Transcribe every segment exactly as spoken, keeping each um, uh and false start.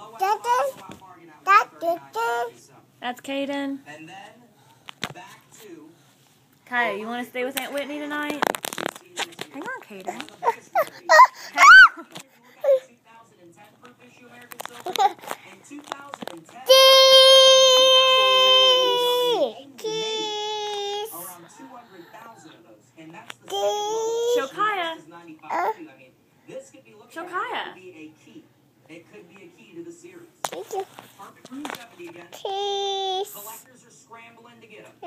That's Kayden. And then back to Kiya, you want to stay with Aunt Whitney tonight? Hang on, Kayden. Show Kiya. Show Kiya. It could be a key to the series. Thank you. Perfect Fruit seventy again. Cheese. Collectors are scrambling to get them.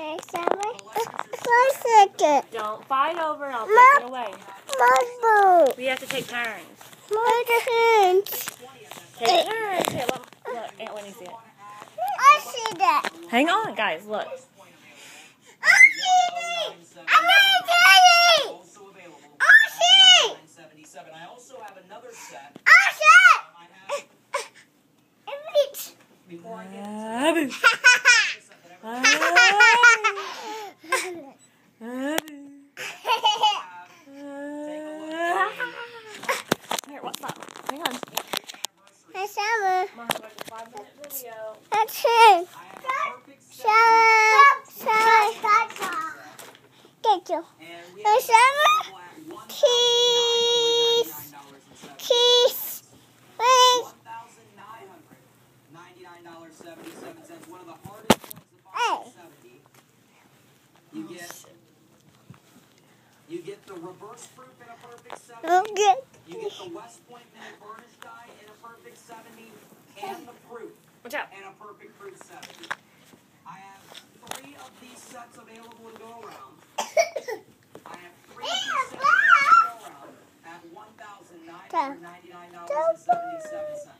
Don't fight over it. I'll take it away. Marble. We have to take turns. Marble. Take turns. Here, look, look, Aunt Winnie see it. I see that. Hang on, guys. Look. I see it. I'm gonna tell you. I see it. I also have another set. I see it. It Before I get into Here, what's up? Hang on. Hey, Summer. Mom, like a five-minute video. That's it. Summer. Summer. Thank you. Hey, Summer. Cheese. Cheese. Please. One of the hardest ones to Hey. seventy. You get, you get the reverse proof in a perfect seventy. Okay. You get the West Point mini burnish die in a perfect seventy, and the proof in a perfect proof seventy. I have three of these sets available to go around. I have three of these sets available to go around at one thousand nine hundred ninety-nine dollars and seventy-seven cents.